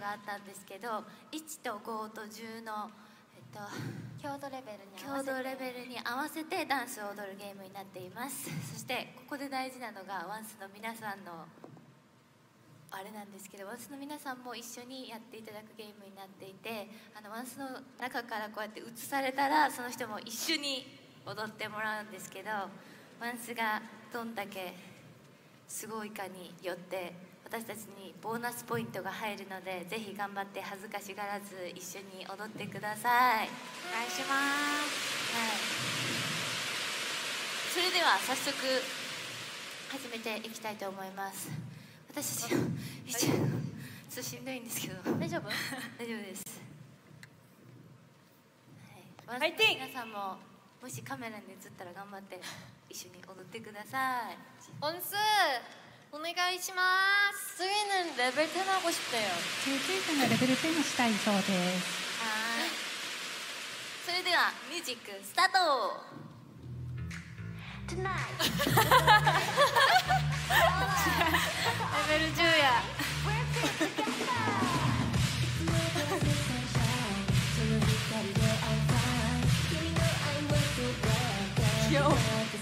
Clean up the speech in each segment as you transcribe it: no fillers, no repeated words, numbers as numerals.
があったんですけど、1と5と10の、 強度レベルに合わせてダンスを踊るゲームになっています。そしてここで大事なのがワンスの皆さんのあれなんですけど、ワンスの皆さんも一緒にやっていただくゲームになっていて、ワンスの中からこうやって映されたらその人も一緒に踊ってもらうんですけど、ワンスがどんだけすごいかによって私たちにボーナスポイントが入るので、ぜひ頑張って恥ずかしがらず一緒に踊ってください。 お願いします。 はい、それでは早速始めていきたいと思います。私たち一応ちょっとしんどいんですけど大丈夫大丈夫です。 ファイティング。 皆さんももしカメラに映ったら頑張って一緒に踊ってください。 원스お願いします。次는レベル10하고 싶대요。 ついてのレベル10をしたいそうです。 はい。それではミュージックスタート。レベル10や。 귀여워。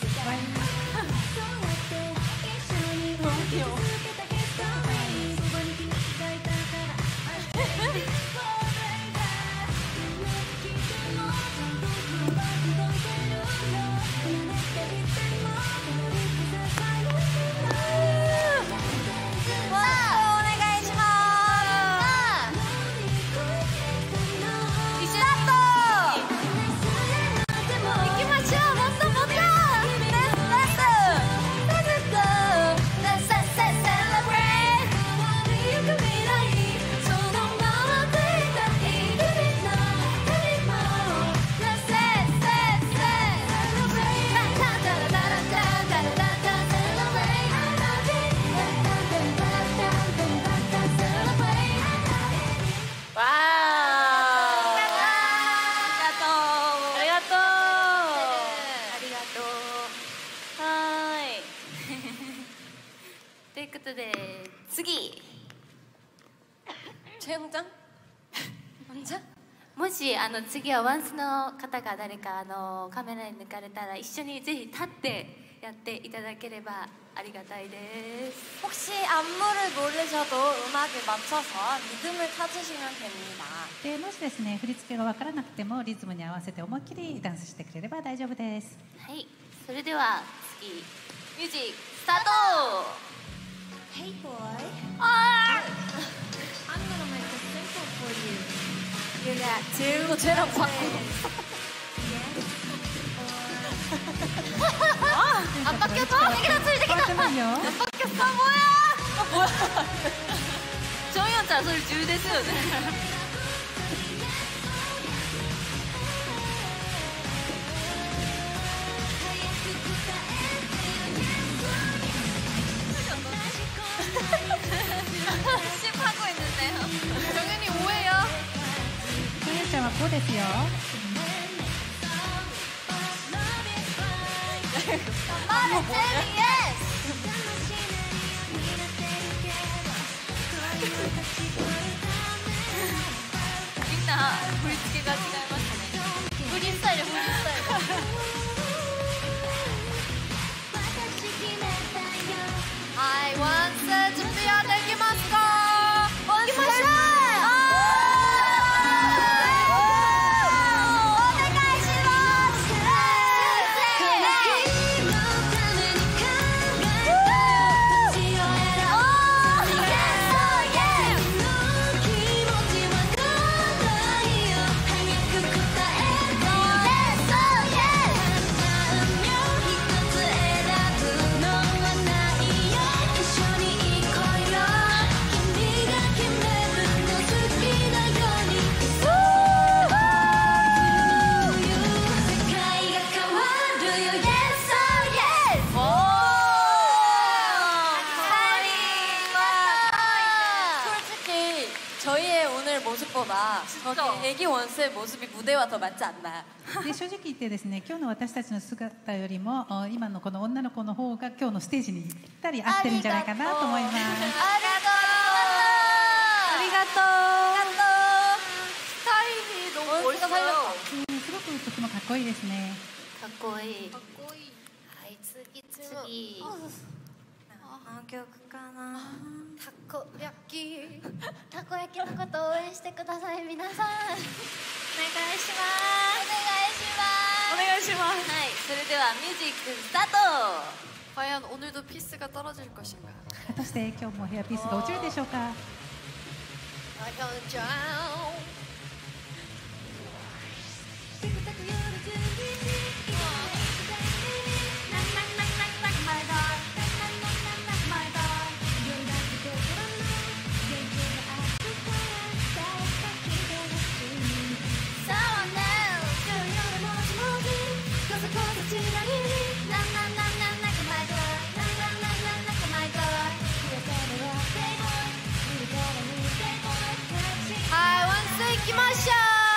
ということで次 최영장 もし次はワンスの方が誰かカメラに抜かれたら一緒にぜひ立ってやっていただければありがたいです。 혹시 안무를 모르셔도 음악에 맞춰서 리듬을 찾으시면 됩니다. でもしですね振り付けが分からなくてもリズムに合わせて思いっきりダンスしてくれれば大丈夫です。 はい、それでは次ミュージックスタート。 Hey boy, 아! I'm gonna make it simple for you. You got two. 쟤랑 바꿔. 안 바뀌었어? 이게 다 이게 다. 안 바뀌었어? 뭐야? 뭐야? 정희원자 소리 10ですよね。 하고 있는데요. 정연이 5예요. ゆうちゃんは5ですよ。 みんな振り付けが違いますね。フリースタイル、フリースタイル。 はい、ワンス準備はできますか？ワンス。모습보다 저기 애기 원스의 모습이 무대와 더 맞지 않나요? で正直言ってですね今日の私たちの姿よりも今のこの女の子の方が今日のステージにぴったり合ってるんじゃないかなと思います。 ありがとう。 すごくとてもかっこいいですね。 かっこいい。 かっこいい。 はい、次。 何曲かな。 たこ焼き。 たこ焼きのことを応援してください、皆さん。お願いします。 お願いします。 はい、それではミュージックスタート。 과연 오늘도 피스가 떨어질 것인가? 果たして今日もヘアピースが落ちるでしょうか。 I gonna drown. I want to take my shot.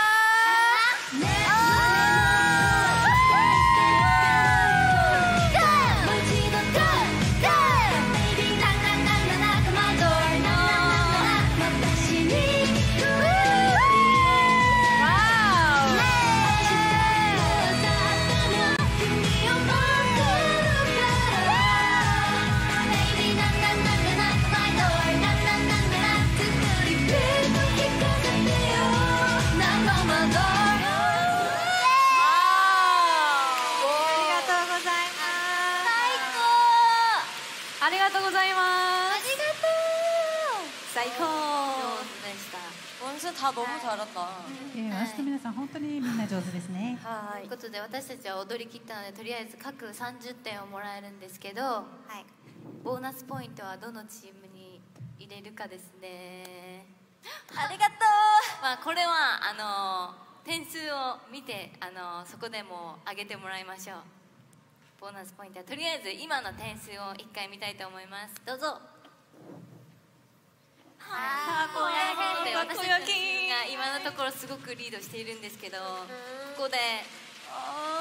원순 다 너무 잘한다. ワンスの皆さん本当にみんな上手ですね。 ということで私たちは踊り切ったのでとりあえず各30点をもらえるんですけど、ボーナスポイントはどのチームに入れるかですね。 ありがとまあこれは点数を見てそこでもう上げてもらいましょう。ボーナスポイントはとりあえず今の点数を1回見たいと思います。どうぞ。 たこ焼き。 私たちが今のところすごくリードしているんですけど、ここで